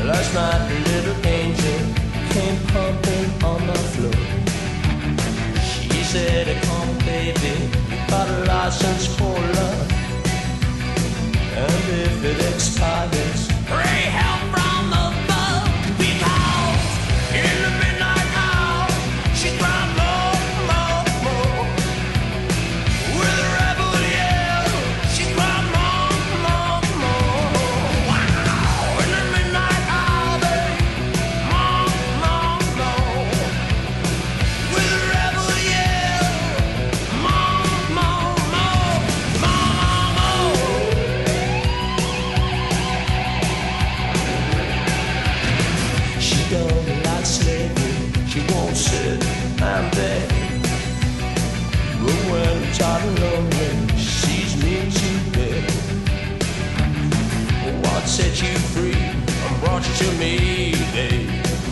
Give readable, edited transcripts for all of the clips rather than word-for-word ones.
Last night a little angel came pumping on the floor. She said, come baby, got a license for love, and if it expires, pray help from above. Because in the midnight hour she cried more, more, more. With a rebel yell she cried more, more, more. Wow! In the midnight hour, babe, more, more, more. With a rebel yell, more, more, more, more, more. She don't like slavery, she won't sit and beg. But when I'm tired and lonely, she sees me today. What set you free and brought you to me, babe?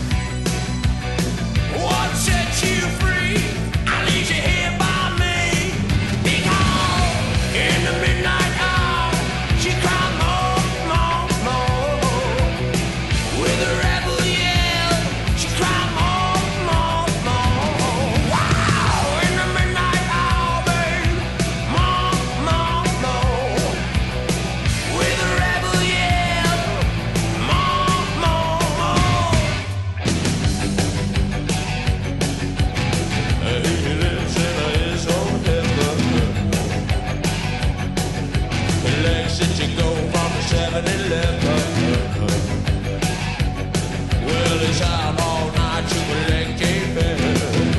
What set you free? I leave you here by me. Because in the midnight hour she cried more, more, more. With a rebel yell she cried more, more, more. Wow! In the midnight hour, babe, more, more, more. With a rebel yell, more, more, more. He lives in his own heaven. The legs that you go from the 7-Eleven. Well, he's out all night to collect a fare.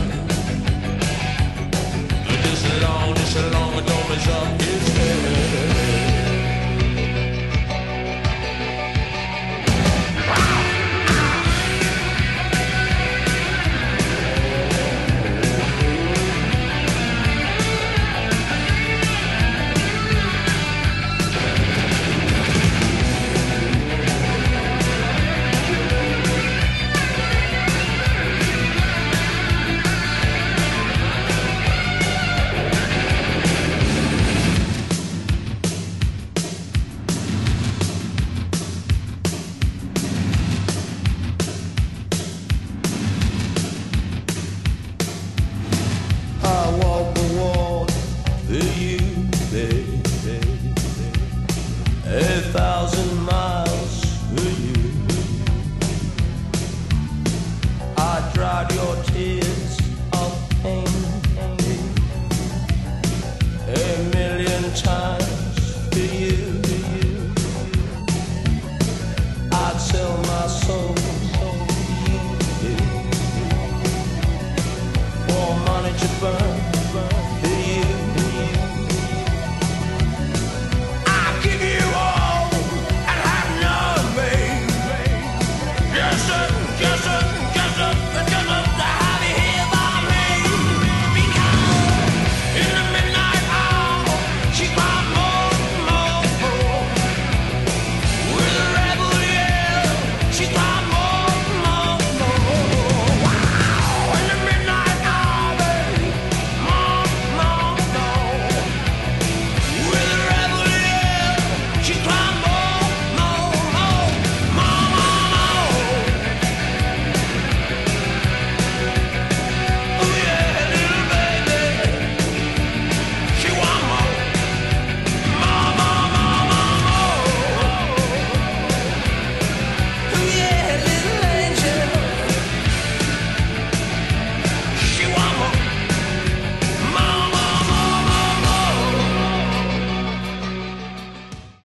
Just a long, it don't mess up his head. I walk the walk for you, baby. 1,000 miles for you. I dried your tears of pain 1,000,000 times for you. I'd sell my soul